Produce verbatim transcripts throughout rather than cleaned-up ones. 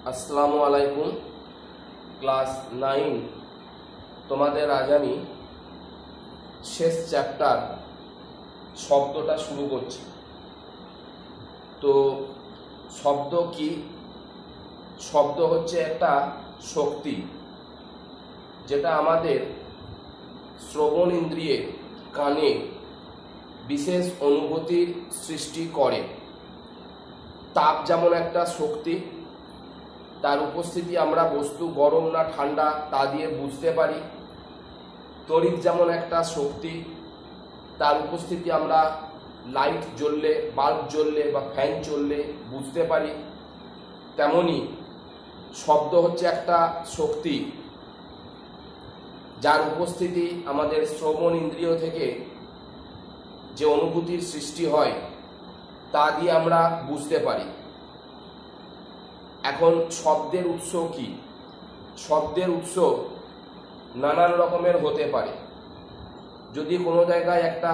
আসসালামু আলাইকুম। Class nine তোমাদের আজ আমি শেষ চ্যাপ্টার শব্দটা শুরু করছি। তো শব্দ কি? শব্দ হচ্ছে একটা শক্তি যেটা আমাদের শ্রবণ ইন্দ্রিয়ে কানে বিশেষ অনুভূতির সৃষ্টি করে। তাপ যেমন একটা শক্তি, তার উপস্থিতি আমরা বস্তু গরম না ঠান্ডা তা দিয়ে বুঝতে পারি। তড়িৎ যেমন একটা শক্তি, তার উপস্থিতি আমরা লাইট জ্বললে, বাল্ব জ্বললে বা ফ্যান চললে বুঝতে পারি। তেমনি শব্দ হচ্ছে একটা শক্তি যার উপস্থিতি আমাদের শ্রবণ ইন্দ্রিয় থেকে যে অনুভূতির সৃষ্টি হয় তা দিয়ে আমরা বুঝতে পারি। এখন শব্দের উৎস কি? শব্দের উৎস নানান রকমের হতে পারে। যদি কোনো জায়গায় একটা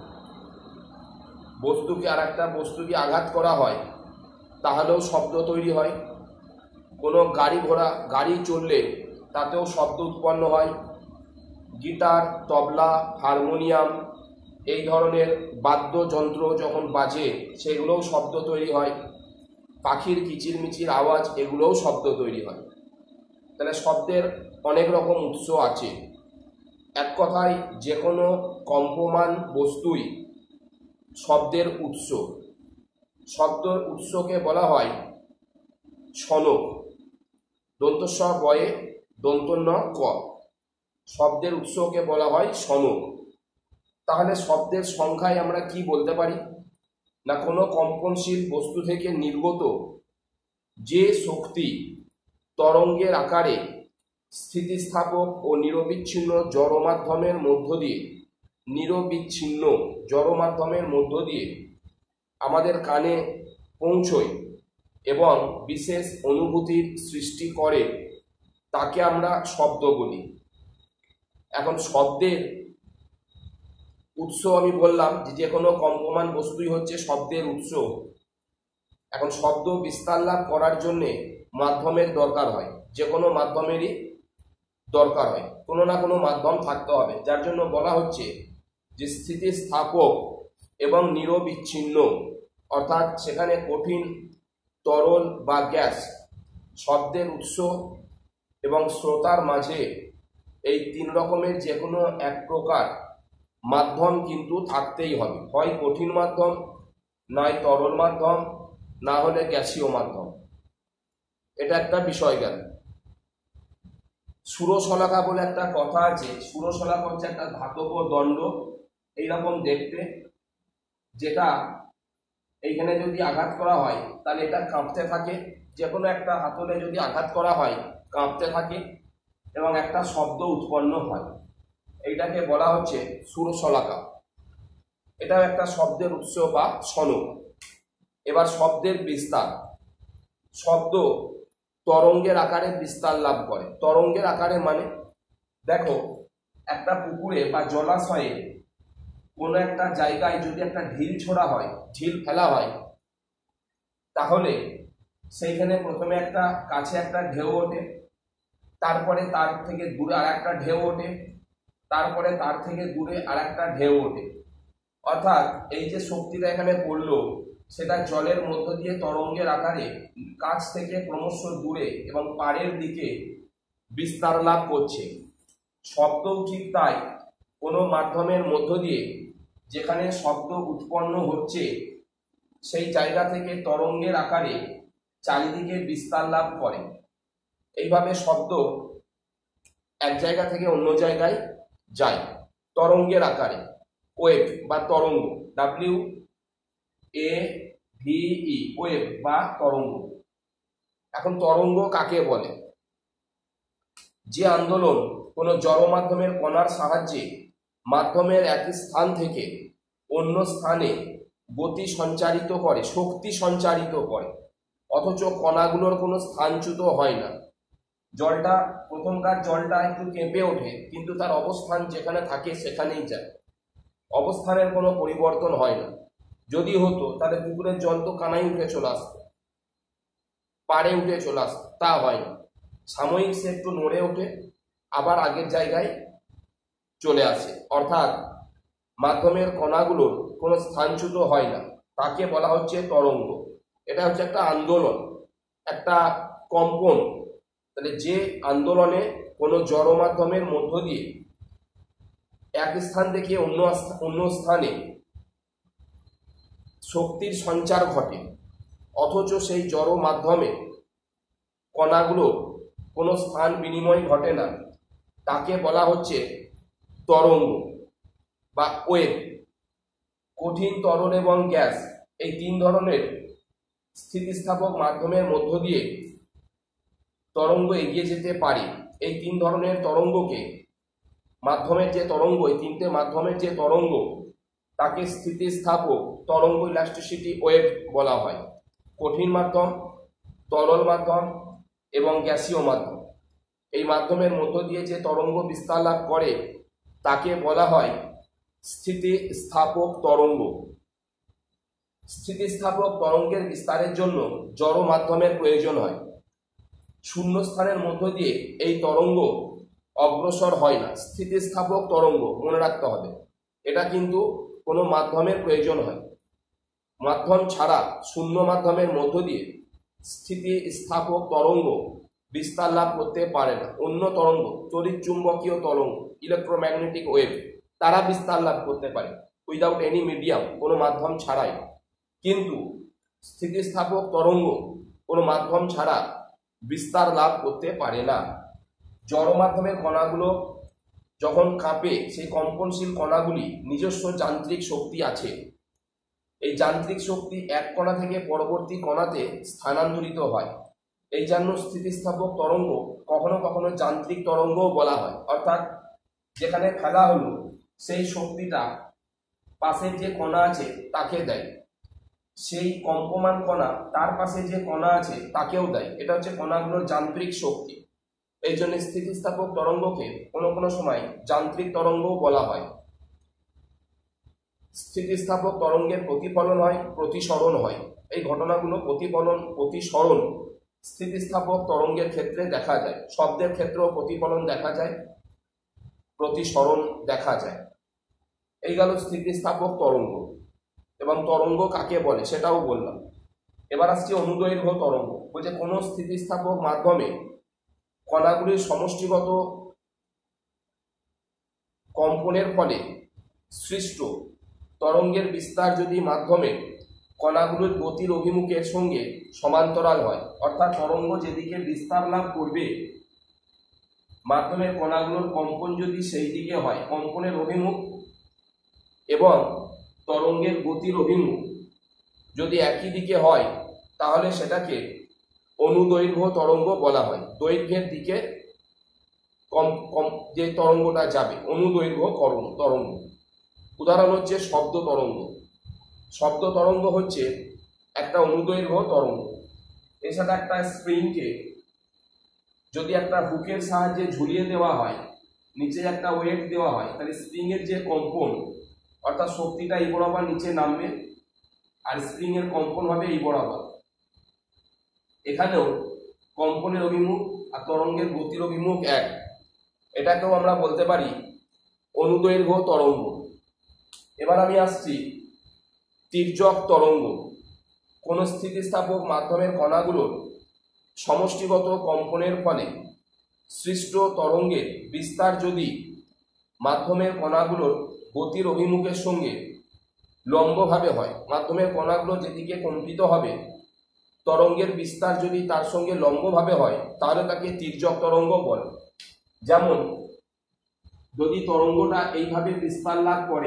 বস্তুকে আর একটা বস্তুকে আঘাত করা হয় তাহলেও শব্দ তৈরি হয়। কোনো গাড়ি ঘোড়া গাড়ি চললে তাতেও শব্দ উৎপন্ন হয়। গিটার, তবলা, হারমোনিয়াম এই ধরনের বাদ্যযন্ত্র যখন বাজে সেগুলোও শব্দ তৈরি হয়। পাখির কিচিরমিচির আওয়াজ এগুলোও শব্দ তৈরি হয়। তাহলে শব্দের অনেক রকম উৎস আছে। এক কথায় যে কোনো কম্পমান বস্তুই শব্দের উৎস। শব্দের উৎসকে বলা হয় শনক। দন্তস্ব বয়ে দন্তন্য ক। শব্দের উৎসকে বলা হয় শনক। তাহলে শব্দের সংখ্যায় আমরা কি বলতে পারি না, কোনো কম্পনশীল বস্তু থেকে নির্গত যে শক্তি তরঙ্গের আকারে স্থিতিস্থাপক ও নিরবিচ্ছিন্ন জড় মাধ্যমের মধ্য দিয়ে নিরবিচ্ছিন্ন জড় মাধ্যমের মধ্য দিয়ে আমাদের কানে পৌঁছয় এবং বিশেষ অনুভূতির সৃষ্টি করে তাকে আমরা শব্দ বলি। এখন শব্দের উৎস আমি বললাম যে যে কোনো কম্পমান বস্তুই হচ্ছে শব্দের উৎস। এখন শব্দ বিস্তার লাভ করার জন্যে মাধ্যমের দরকার হয়, যে কোনো মাধ্যমেরই দরকার হয়। কোনো না কোনো মাধ্যম থাকতে হবে, যার জন্য বলা হচ্ছে যে স্থিতিস্থাপক এবং নিরবিচ্ছিন্ন, অর্থাৎ সেখানে কঠিন, তরল বা গ্যাস, শব্দের উৎস এবং শ্রোতার মাঝে এই তিন রকমের যে কোনো এক প্রকার মাধ্যম কিন্তু থাকতেই হবে। হয় কঠিন মাধ্যম, নয় তরল মাধ্যম, না হলে গ্যাসীয় মাধ্যম। এটা একটা বিষয় গেল। সুরশলাকা বলে একটা কথা আছে। সুরশলাকা হচ্ছে একটা ধাতব দণ্ড এইরকম দেখতে, যেটা এইখানে যদি আঘাত করা হয় তাহলে এটা কাঁপতে থাকে। যে কোনো একটা হাতলে যদি আঘাত করা হয় কাঁপতে থাকে এবং একটা শব্দ উৎপন্ন হয়। এইটাকে বলা হচ্ছে সুরশলাকা। এটাও একটা শব্দের উৎস বা শনক। এবার শব্দের বিস্তার। শব্দ তরঙ্গের আকারে বিস্তার লাভ করে। তরঙ্গের আকারে মানে দেখো, একটা পুকুরে বা জলাশয়ে কোনো একটা জায়গায় যদি একটা ঢিল ছোড়া হয়, ঢিল ফেলা হয়, তাহলে সেইখানে প্রথমে একটা কাছে একটা ঢেউ ওঠে, তারপরে তার থেকে দূরে আর একটা ঢেউ ওঠে, তারপরে তার থেকে দূরে আর একটা ঢেউ ওঠে। অর্থাৎ এই যে শক্তিটা এখানে পড়লো সেটা জলের মধ্য দিয়ে তরঙ্গের আকারে কাছ থেকে ক্রমশ দূরে এবং পাড়ের দিকে বিস্তার লাভ করছে। শব্দও ঠিক তাই। কোনো মাধ্যমের মধ্য দিয়ে যেখানে শব্দ উৎপন্ন হচ্ছে সেই জায়গা থেকে তরঙ্গের আকারে চারিদিকে বিস্তার লাভ করে। এইভাবে শব্দ এক জায়গা থেকে অন্য জায়গায় যায় তরঙ্গের আকারে। ওয়েভ বা তরঙ্গ, W A V E, wave বা তরঙ্গ। এখন তরঙ্গ কাকে বলে? যে আন্দোলন কোনো জড় মাধ্যমের কণার সাহায্যে মাধ্যমের এক স্থান থেকে অন্য স্থানে গতি সঞ্চারিত করে, শক্তি সঞ্চারিত করে, অথচ কণাগুলোর কোনো স্থানচ্যুত হয় না। জলটা প্রথমকার জলটা একটু কেঁপে ওঠে, কিন্তু তার অবস্থান যেখানে থাকে সেখানেই যায়, অবস্থানের কোনো পরিবর্তন হয় না। যদি হতো তাহলে পুকুরের জল তো কানাই উঠে চলে আসতো। পাড়ে উঠে চলে আসে, তা হয় না। সাময়িক সে একটু নড়ে ওঠে, আবার আগের জায়গায় চলে আসে। অর্থাৎ মাধ্যমের কণাগুলোর কোনো স্থানচ্যুত হয় না, তাকে বলা হচ্ছে তরঙ্গ। এটা হচ্ছে একটা আন্দোলন, একটা কম্পন। তাহলে যে আন্দোলনে কোনো জড় মাধ্যমের মধ্য দিয়ে এক স্থান থেকে অন্য অন্য স্থানে শক্তির সঞ্চার ঘটে, অথচ সেই জড় মাধ্যমে কণাগুলো কোনো স্থান বিনিময় ঘটে না, তাকে বলা হচ্ছে তরঙ্গ বা ওয়েভ। কঠিন, তরল এবং গ্যাস এই তিন ধরনের স্থিতিস্থাপক মাধ্যমের মধ্য দিয়ে তরঙ্গ এগিয়ে যেতে পারে। এই তিন ধরনের তরঙ্গকে, মাধ্যমের যে তরঙ্গ, এই তিনটে মাধ্যমের যে তরঙ্গ, তাকে স্থিতিস্থাপক তরঙ্গ, ইলাস্টিসিটি ওয়েভ বলা হয়। কঠিন মাধ্যম, তরল মাধ্যম এবং গ্যাসীয় মাধ্যম, এই মাধ্যমের মধ্য দিয়ে যে তরঙ্গ বিস্তার লাভ করে তাকে বলা হয় স্থিতিস্থাপক তরঙ্গ। স্থিতিস্থাপক তরঙ্গের বিস্তারের জন্য জড় মাধ্যমের প্রয়োজন হয়। শূন্য স্থানের মধ্য দিয়ে এই তরঙ্গ অগ্রসর হয় না। স্থিতিস্থাপক তরঙ্গ মনে রাখতে হবে, এটা কিন্তু কোনো মাধ্যমের প্রয়োজন হয়। মাধ্যম ছাড়া শূন্য মাধ্যমের মধ্য দিয়ে স্থিতিস্থাপক তরঙ্গ বিস্তার লাভ করতে পারে না। অন্য তরঙ্গ, তড়িৎ চুম্বকীয় তরঙ্গ, ইলেকট্রোম্যাগনেটিক ওয়েভ, তারা বিস্তার লাভ করতে পারে উইদাউট এনি মিডিয়াম, কোনো মাধ্যম ছাড়াই। কিন্তু স্থিতিস্থাপক তরঙ্গ কোনো মাধ্যম ছাড়া বিস্তার লাভ করতে পারে না। জড় মাধ্যমের কণাগুলো যখন কাঁপে, সেই কম্পনশীল কণাগুলি নিজস্ব যান্ত্রিক শক্তি আছে। এই যান্ত্রিক শক্তি এক কণা থেকে পরবর্তী কণাতে স্থানান্তরিত হয়। এই জন্য স্থিতিস্থাপক তরঙ্গ কখনো কখনো যান্ত্রিক তরঙ্গও বলা হয়। অর্থাৎ যেখানে ফেলা হলো সেই শক্তিটা পাশের যে কণা আছে তাকে দেয়, সেই কম্পমান কণা তার পাশে যে কণা আছে তাকেও দেয়। এটা হচ্ছে কণাগুলোর যান্ত্রিক শক্তি। এই জন্য স্থিতিস্থাপক তরঙ্গকে কোনো কোনো সময় যান্ত্রিক তরঙ্গও বলা হয়। স্থিতিস্থাপক তরঙ্গের প্রতিফলন হয়, প্রতিসরণ হয়। এই ঘটনাগুলো প্রতিফলন, প্রতিসরণ স্থিতিস্থাপক তরঙ্গের ক্ষেত্রে দেখা যায়। শব্দের ক্ষেত্রেও প্রতিফলন দেখা যায়, প্রতিসরণ দেখা যায়। এই গেল স্থিতিস্থাপক তরঙ্গ। এবং তরঙ্গ কাকে বলে সেটাও বললাম। এবার আসছে অনুদৈর্ঘ্য তরঙ্গ। বলছে কোনো স্থিতিস্থাপক মাধ্যমে কণাগুলির সমষ্টিগত কম্পনের ফলে সৃষ্ট তরঙ্গের বিস্তার যদি মাধ্যমে কণাগুলোর গতির অভিমুখের সঙ্গে সমান্তরাল হয়, অর্থাৎ তরঙ্গ যেদিকে বিস্তার লাভ করবে মাধ্যমের কণাগুলোর কম্পন যদি সেই দিকে হয়, কম্পনের অভিমুখ এবং তরঙ্গের গতির অভিমুখ যদি একই দিকে হয়, তাহলে সেটাকে অনুদৈর্ঘ্য তরঙ্গ বলা হয়। দৈর্ঘ্যের দিকে কম কম যে তরঙ্গটা যাবে, অনুদৈর্ঘ্য তরঙ্গ। উদাহরণ হচ্ছে শব্দ তরঙ্গ। শব্দ তরঙ্গ হচ্ছে একটা অনুদৈর্ঘ্য তরঙ্গ। এর সাথে একটা স্প্রিংকে যদি একটা হুকের সাহায্যে ঝুলিয়ে দেওয়া হয়, নিচে একটা ওয়েট দেওয়া হয়, তাহলে স্প্রিং এর যে কম্পন, অর্থাৎ শক্তিটা এই বরাবর নিচে নামবে আর স্প্রিং এর কম্পন হবে এই বরাবর। এখানেও কম্পনের অভিমুখ আর তরঙ্গের গতির অভিমুখ এক। এটাকেও আমরা বলতে পারি অনুদৈর্ঘ্য তরঙ্গ। এবার আমি আসছি তির্যক তরঙ্গ। কোন স্থিতিস্থাপক মাধ্যমের কণাগুলোর সমষ্টিগত কম্পনের ফলে সৃষ্ট তরঙ্গের বিস্তার যদি মাধ্যমের কণাগুলোর গতির অভিমুখের সঙ্গে লম্বভাবে হয়, মাধ্যমের কণাগুলো যেদিকে কম্পিত হবে তরঙ্গের বিস্তার যদি তার সঙ্গে লম্বভাবে হয়, তাহলে তাকে তির্যক তরঙ্গ বলে। যেমন যদি তরঙ্গটা এইভাবে বিস্তার লাভ করে,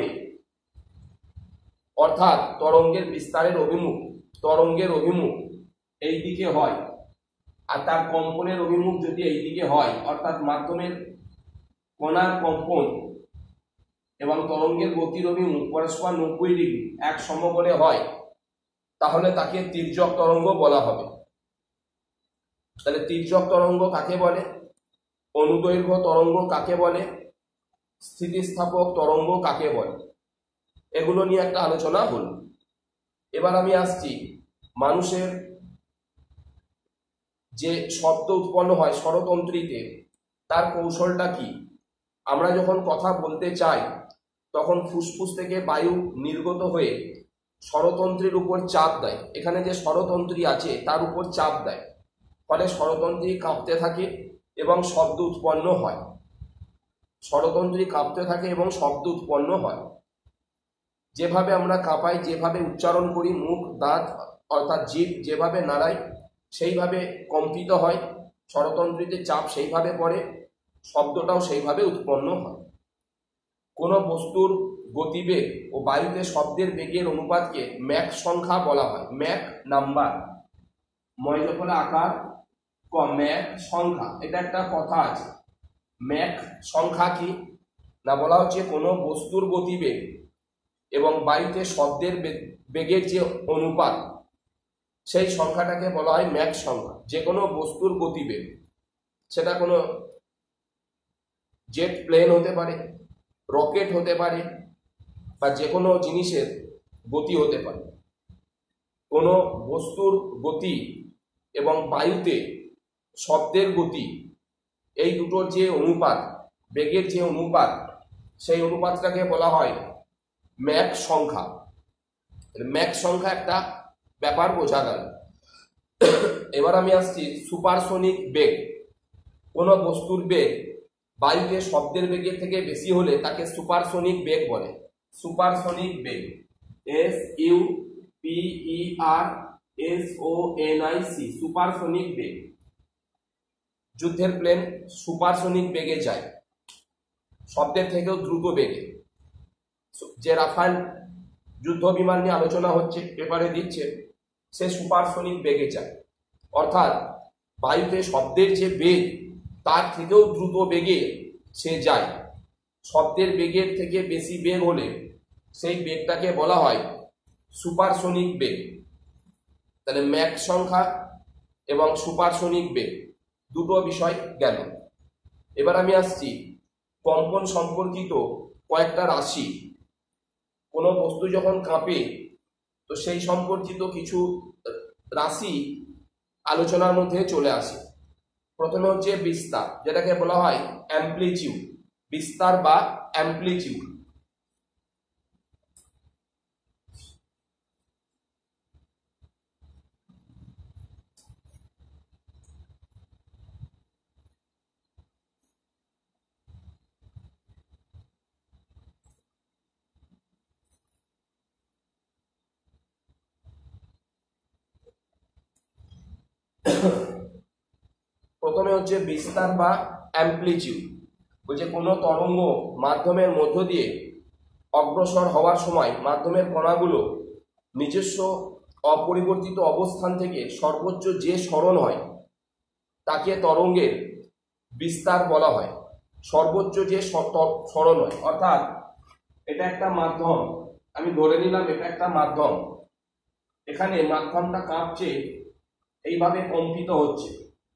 অর্থাৎ তরঙ্গের বিস্তারের অভিমুখ তরঙ্গের অভিমুখ এই দিকে হয় আর তার কম্পনের অভিমুখ যদি এই দিকে হয়, অর্থাৎ মাধ্যমের কণার কম্পন এবং তরঙ্গের গতির অভিমুখ পরস্পর নব্বই ডিগ্রি এক সমকোণে হয়, তাহলে তাকে তির্যক তরঙ্গ বলা হবে। তাহলে তির্যক তরঙ্গ কাকে বলে, অনুদৈর্ঘ্য তরঙ্গ কাকে বলে, স্থিতিস্থাপক তরঙ্গ কাকে বলে, এগুলো নিয়ে একটা আলোচনা হল। এবার আমি আসছি মানুষের যে শব্দ উৎপন্ন হয় স্বরতন্ত্রীতে, তার কৌশলটা কি? আমরা যখন কথা বলতে চাই তখন ফুসফুস থেকে বায়ু নির্গত হয়ে স্বরতন্ত্রীর উপর চাপ দেয়, এখানে যে স্বরতন্ত্রী আছে তার উপর চাপ দেয়, ফলে স্বরতন্ত্রী কাঁপতে থাকে এবং শব্দ উৎপন্ন হয়। স্বরতন্ত্রী কাঁপতে থাকে এবং শব্দ উৎপন্ন হয়। যেভাবে আমরা কাঁপাই, যেভাবে উচ্চারণ করি, মুখ দাঁত অর্থাৎ জিভ যেভাবে নাড়াই সেইভাবে কম্পিত হয়, স্বরতন্ত্রীতে চাপ সেইভাবে পড়ে, শব্দটাও সেইভাবে উৎপন্ন হয়। কোনো বস্তুর গতিবেগ ও বায়ুতে শব্দের বেগের অনুপাতকে ম্যাক সংখ্যা বলা হয়। ম্যাক নাম্বার, ময়জফলা আকার, ক ম্যাক সংখ্যা, এটা একটা কথা আছে। ম্যাক সংখ্যা কি না, বলা হচ্ছে কোনো বস্তুর গতিবেগ এবং বায়ুতে শব্দের বেগের যে অনুপাত সেই সংখ্যাটাকে বলা হয় ম্যাক সংখ্যা। যে কোনো বস্তুর গতিবেগ, সেটা কোনো জেট প্লেন হতে পারে, রকেট হতে পারে, বা যে কোনো জিনিসের গতি হতে পারে। কোনো বস্তুর গতি এবং বায়ুতে শব্দের গতি, এই দুটোর যে অনুপাত, বেগের যে অনুপাত, সেই অনুপাতটাকে বলা হয় ম্যাক সংখ্যা। ম্যাক সংখ্যা একটা ব্যাপার বোঝা গেল। এবার আমি আসছি সুপারসনিক বেগ। কোনো বস্তুর বেগ বায়ুতে শব্দের বেগের থেকে বেশি হলে তাকে সুপারসনিক বেগ বলে। সুপারসনিক বেগ, S U P E R S O N I C, supersonic বেগ। যুদ্ধের প্লেন সুপারসনিক বেগে যায়, শব্দের থেকেও দ্রুত বেগে। যে রাফাল যুদ্ধ বিমান নিয়ে আলোচনা হচ্ছে, পেপারে দিচ্ছে, সে সুপারসনিক বেগে যায়, অর্থাৎ বায়ুতে শব্দের যে বেগ তার থেকেও দ্রুত বেগে সে যায়। শব্দের বেগের থেকে বেশি বেগ হলে সেই বেগটাকে বলা হয় সুপারসনিক বেগ। তাহলে ম্যাক সংখ্যা এবং সুপারসনিক বেগ দুটো বিষয় গেল। এবার আমি আসছি কম্পন সম্পর্কিত কয়েকটা রাশি। কোনো বস্তু যখন কাঁপে তো সেই সম্পর্কিত কিছু রাশি আলোচনার মধ্যে চলে আসে। প্রথমে হচ্ছে বিস্তার, যেটাকে বলা হয় অ্যাম্প্লিটিউড। বিস্তার বা অ্যাম্প্লিটিউড। প্রথমে হচ্ছে বিস্তার বা অ্যাম্প্লিটিউড। বলছে কোনো তরঙ্গ মাধ্যমের মধ্য দিয়ে অগ্রসর হওয়ার সময় মাধ্যমের কণাগুলো নিজস্ব অপরিবর্তিত অবস্থান থেকে সর্বোচ্চ যে সরণ হয় তাকে তরঙ্গের বিস্তার বলা হয়। সর্বোচ্চ যে সরণ হয়, অর্থাৎ এটা একটা মাধ্যম, আমি ধরে নিলাম এটা একটা মাধ্যম, এখানে মাধ্যমটা কাঁপছে, এইভাবে কম্পিত হচ্ছে,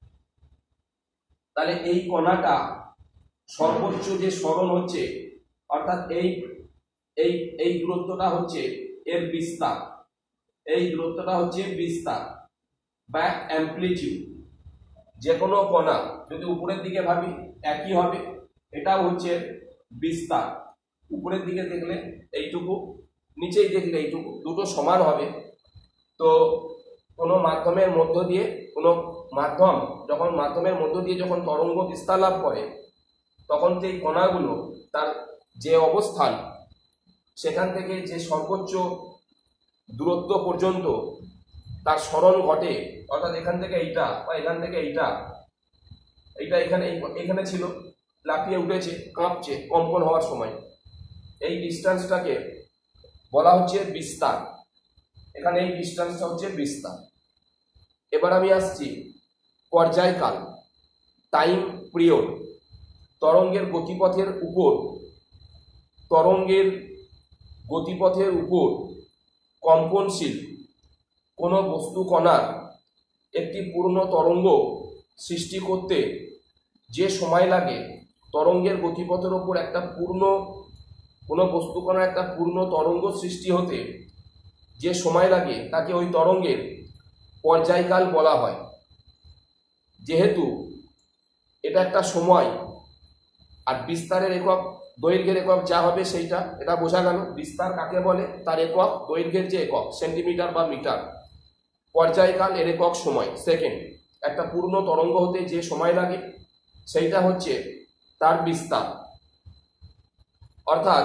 তাহলে এই কণাটা সর্বোচ্চ যে সরণ হচ্ছে, অর্থাৎ এই এই এই দূরত্বটা হচ্ছে এর বিস্তার, এই দূরত্বটা হচ্ছে বিস্তার বা অ্যাম্প্লিটিউড। যে কোনো কণা যদি উপরের দিকে ভাবি একই হবে, এটাও হচ্ছে বিস্তার। উপরের দিকে দেখলে এইটুকু, নিচেই দেখলে এইটুকু, দুটো সমান হবে। তো কোনো মাধ্যমের মধ্য দিয়ে, কোনো মাধ্যম যখন মাধ্যমের মধ্য দিয়ে যখন তরঙ্গ বিস্তার লাভ করে, তখন সেই কণাগুলো তার যে অবস্থান সেখান থেকে যে সর্বোচ্চ দূরত্ব পর্যন্ত তার সরণ ঘটে, অর্থাৎ এখান থেকে এইটা বা এখান থেকে এইটা, এইটা এখানে এখানে ছিল, লাফিয়ে উঠেছে, কাঁপছে কম্পন হওয়ার সময়, এই ডিস্টেন্সটাকে বলা হচ্ছে বিস্তার। এখানে এই ডিস্টেন্সটা হচ্ছে বিস্তার। এবার আমি আসছি পর্যায়কাল, টাইম পিরিয়ড। তরঙ্গের গতিপথের উপর তরঙ্গের গতিপথের উপর কম্পনশীল কোনো বস্তু কণার একটি পূর্ণ তরঙ্গ সৃষ্টি করতে যে সময় লাগে, তরঙ্গের গতিপথের উপর একটা পূর্ণ কোনো বস্তু কণার একটা পূর্ণ তরঙ্গ সৃষ্টি হতে যে সময় লাগে তাকে ওই তরঙ্গের পর্যায়কাল বলা হয়। যেহেতু এটা একটা সময় আর বিস্তারের একক দৈর্ঘ্যের একক যা হবে সেইটা, এটা বোঝা গেল। বিস্তার কাকে বলে, তার একক দৈর্ঘ্যের যে একক সেন্টিমিটার বা মিটার। পর্যায়কাল এর একক সময়, সেকেন্ড। একটা পূর্ণ তরঙ্গ হতে যে সময় লাগে সেইটা হচ্ছে তার বিস্তার। অর্থাৎ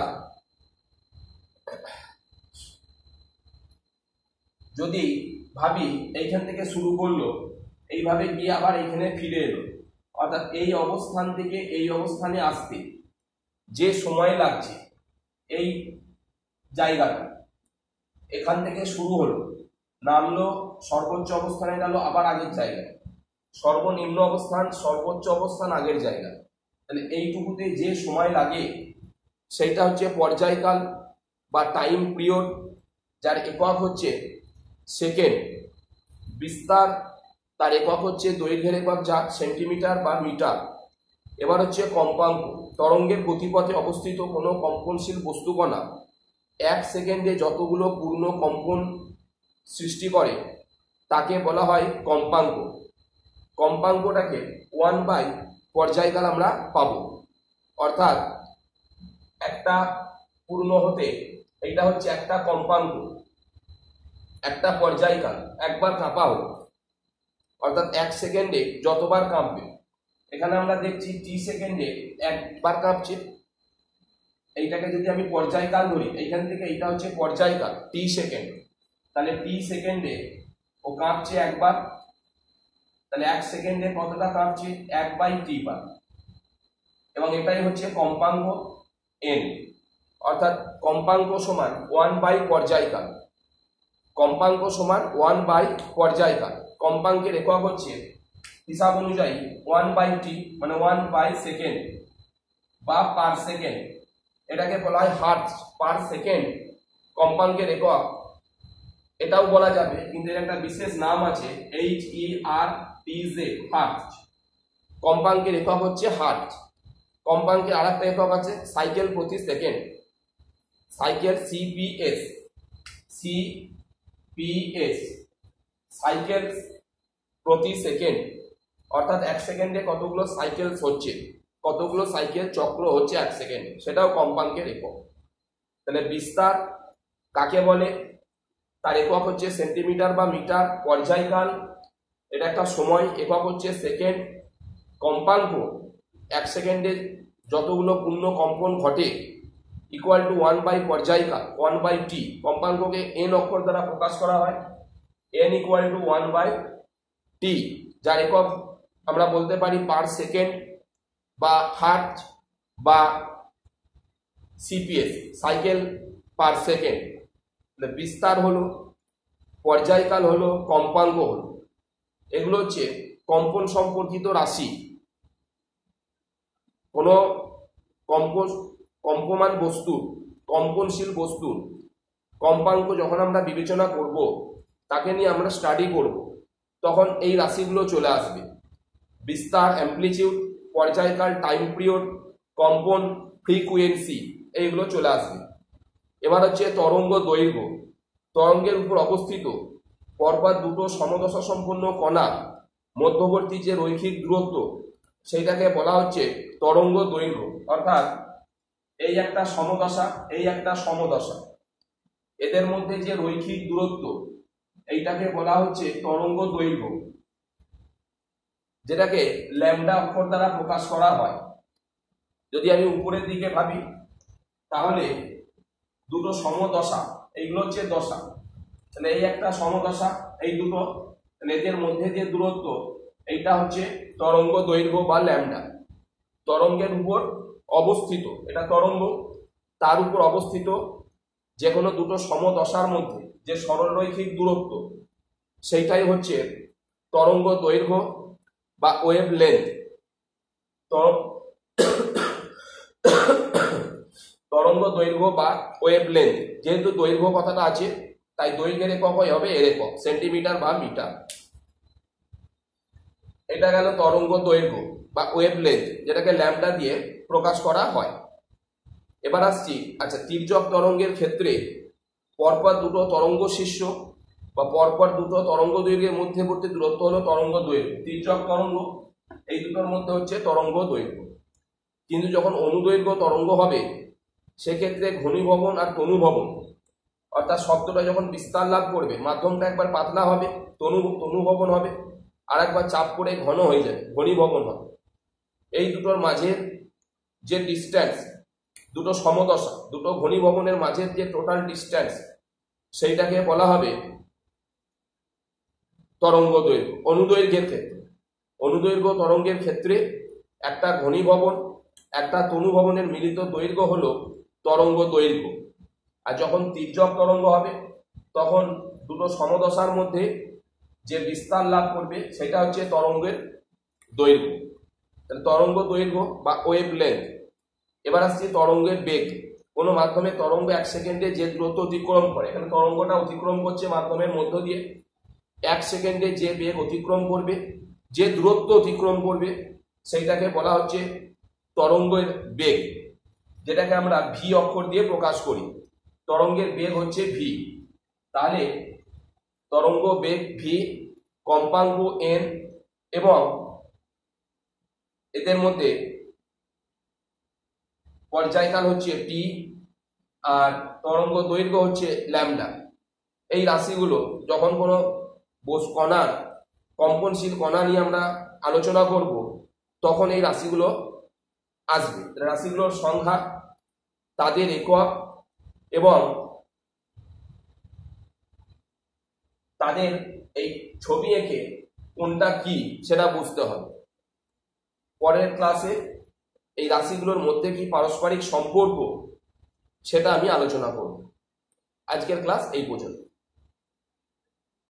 যদি ভাবি এইখান থেকে শুরু করলো, এইভাবে গিয়ে আবার এইখানে ফিরে এলো, অর্থাৎ এই অবস্থান থেকে এই অবস্থানে আসতে যে সময় লাগছে, এই জায়গাটা এখান থেকে শুরু হলো, নামলো, সর্বোচ্চ অবস্থানে গেল, আবার আগের জায়গায়, সর্বনিম্ন অবস্থান, সর্বোচ্চ অবস্থান, আগের জায়গা, তাহলে এইটুকুতে যে সময় লাগে সেইটা হচ্ছে পর্যায়কাল বা টাইম পিরিয়ড, যার একক হচ্ছে সেকেন্ড। বিস্তার তার একক হচ্ছে দৈর্ঘ্যের একক, যা সেন্টিমিটার বা মিটার। এবার হচ্ছে কম্পাঙ্ক। তরঙ্গের গতিপথে অবস্থিত কোনো কম্পনশীল বস্তুকণা এক সেকেন্ডে যতগুলো পূর্ণ কম্পন সৃষ্টি করে তাকে বলা হয় কম্পাঙ্ক। কম্পাঙ্কটাকে ওয়ান বাই পর্যায়কাল আমরা পাব। অর্থাৎ একটা পূর্ণ হতে এইটা হচ্ছে একটা কম্পাঙ্ক, একটা পর্যায়কাল, একবার কাঁপা হলো, অর্থাৎ এক সেকেন্ডে যতবার কাঁপবে। এখানে আমরা দেখছি টি সেকেন্ডে একবার কাঁপছে। এইটাকে যদি আমি পর্যায়কাল ধরি, এইখান থেকে এইটা হচ্ছে পর্যায়কাল টি সেকেন্ড, তাহলে টি সেকেন্ডে ও কাঁপছে একবার, তাহলে এক সেকেন্ডে কতটা কাঁপছে, এক বাই টি বার, এবং এটাই হচ্ছে কম্পাঙ্ক এন। অর্থাৎ কম্পাঙ্ক সমান ওয়ান বাই পর্যায়কাল। কম্পাঙ্ক সমান ওয়ান বাই পর্যায়কাল। কম্পাঙ্কের একক হচ্ছে হিসাব অনুযায়ী ওয়ান বাই টি, মানে ওয়ান বাই সেকেন্ড বা পার সেকেন্ড। এটাকে বলা হয় হার্টজ পার সেকেন্ড। কম্পাঙ্কের একক এটাও বলা যাবে, কিন্তু এর একটা বিশেষ নাম আছে, H E R T Z, hertz. কম্পাঙ্কের একক হচ্ছে হার্টজ। কম্পাঙ্কের আর একটা একক আছে সাইকেল প্রতি second, cycle CPS, CPS, cycle প্রতি সেকেন্ড। অর্থাৎ এক সেকেন্ডে কতগুলো সাইকেল হচ্ছে, কতগুলো সাইকেল চক্র হচ্ছে এক সেকেন্ডে, সেটাও কম্পাঙ্কের একক। তাহলে বিস্তার কাকে বলে, তার একক হচ্ছে সেন্টিমিটার বা মিটার। পর্যায়কাল এটা একটা সময়, একক হচ্ছে সেকেন্ড। কম্পাঙ্ক এক সেকেন্ডে যতগুলো পূর্ণ কম্পন ঘটে, ইকুয়াল টু ওয়ান বাই পর্যায়কাল, ওয়ান বাই টি। কম্পাঙ্ককে এন অক্ষর দ্বারা প্রকাশ করা হয়, N equal to one by T, যার একক আমরা বলতে পারি পার সেকেন্ড বা হার্টজ বা সিপিএস, সাইকেল পার সেকেন্ড। বিস্তার হলো, পর্যায়কাল হলো, কম্পাঙ্ক হলো, এগুলো হচ্ছে কম্পন সম্পর্কিত রাশি। কোনো কম্প কম্পমান বস্তুর, কম্পনশীল বস্তুর কম্পাঙ্ক যখন আমরা বিবেচনা করব, তাকে নিয়ে আমরা স্টাডি করব, তখন এই রাশিগুলো চলে আসবে। বিস্তার, অ্যাম্প্লিটিউড, পর্যায়কাল, টাইম পিরিয়ড, কম্পন, ফ্রিকুয়েন্সি, এইগুলো চলে আসবে। এবার হচ্ছে তরঙ্গ দৈর্ঘ্য। তরঙ্গের উপর অবস্থিত পরপর দুটো সমদশা সম্পন্ন কণা মধ্যবর্তী যে রৈখিক দূরত্ব, সেইটাকে বলা হচ্ছে তরঙ্গ দৈর্ঘ্য। অর্থাৎ এই একটা সমদশা, এই একটা সমদশা, এদের মধ্যে যে রৈখিক দূরত্ব, এইটাকে বলা হচ্ছে তরঙ্গ দৈর্ঘ্য, যেটাকে ল্যামডা অক্ষর দ্বারা প্রকাশ করা হয়। যদি আমি উপরের দিকে ভাবি, তাহলে দুটো সমদশা, এইগুলো হচ্ছে দশা, তাহলে এই একটা সমদশা, এই দুটো, তাহলে এদের মধ্যে যে দূরত্ব, এইটা হচ্ছে তরঙ্গ দৈর্ঘ্য বা ল্যামডা। তরঙ্গের উপর অবস্থিত, এটা তরঙ্গ, তার উপর অবস্থিত যে কোনো দুটো সমদশার মধ্যে যে সরলরৈখিক দূরত্ব, সেইটাই হচ্ছে তরঙ্গ দৈর্ঘ্য বা ওয়েভ লেন্থ। তরঙ্গ দৈর্ঘ্য বা ওয়েভ লেন্থ, যেহেতু দৈর্ঘ্য কথাটা আছে, তাই দৈর্ঘ্যের একক হবে এর একক, সেন্টিমিটার বা মিটার। এটা গেল তরঙ্গ দৈর্ঘ্য বা ওয়েভ লেন্থ, যেটাকে ল্যামডা দিয়ে প্রকাশ করা হয়। এবার আসছি, আচ্ছা, তির্যক তরঙ্গের ক্ষেত্রে পরপর দুটো তরঙ্গ শীর্ষ বা পরপর দুটো তরঙ্গ দৈর্ঘ্যের মধ্যবর্তী দূরত্ব হলো তরঙ্গ দৈর্ঘ্য। তির্যক তরঙ্গ এই দুটোর মধ্যে হচ্ছে তরঙ্গ দৈর্ঘ্য। কিন্তু যখন অনুদৈর্ঘ্য তরঙ্গ হবে সেক্ষেত্রে ঘনীভবন আর তনুভবন, অর্থাৎ শব্দটা যখন বিস্তার লাভ করবে মাধ্যমটা একবার পাতলা হবে তনু তনুভবন হবে, আর একবার চাপ পড়ে ঘন হয়ে যাবে ঘনীভবন হবে। এই দুটোর মাঝের যে ডিস্ট্যান্স, দুটো সমদশা দুটো ঘনীভবনের মাঝের যে টোটাল ডিস্ট্যান্স সেইটাকে বলা হবে তরঙ্গ দৈর্ঘ্য। অনুদৈর্ঘ্যের ক্ষেত্রে অনুদৈর্ঘ্য তরঙ্গের ক্ষেত্রে একটা ঘনীভবন একটা তনুভবনের মিলিত দৈর্ঘ্য হলো তরঙ্গ দৈর্ঘ্য। আর যখন তির্যক তরঙ্গ হবে তখন দুটো সমদশার মধ্যে যে বিস্তার লাভ করবে সেটা হচ্ছে তরঙ্গের দৈর্ঘ্য। তরঙ্গ দৈর্ঘ্য বা ওয়েভ লেন্থ। এবার আসছে তরঙ্গের বেগ। কোনো মাধ্যমে তরঙ্গ এক সেকেন্ডে যে দূরত্ব অতিক্রম করে, এখানে তরঙ্গটা অতিক্রম করছে মাধ্যমের মধ্য দিয়ে, এক সেকেন্ডে যে বেগ অতিক্রম করবে যে দূরত্ব অতিক্রম করবে সেইটাকে বলা হচ্ছে তরঙ্গের বেগ, যেটাকে আমরা ভি অক্ষর দিয়ে প্রকাশ করি। তরঙ্গের বেগ হচ্ছে ভি। তাহলে তরঙ্গ বেগ ভি, কম্পাঙ্ক এন, এবং এদের মধ্যে পর্যায়কাল হচ্ছে টি, আর তরঙ্গ দৈর্ঘ্য হচ্ছে ল্যামডা। এই রাশিগুলো যখন কোনো কণার কম্পনশীল কণা নিয়ে আমরা আলোচনা করব তখন এই রাশিগুলো আসবে। রাশিগুলোর সংখ্যা, তাদের একক এবং তাদের এই ছবি এঁকে কোনটা কি সেটা বুঝতে হবে। পরের ক্লাসে এই রাশিগুলোর মধ্যে কি পারস্পরিক সম্পর্ক সেটা আমি আলোচনা করব। আজকের ক্লাস এই পর্যন্ত।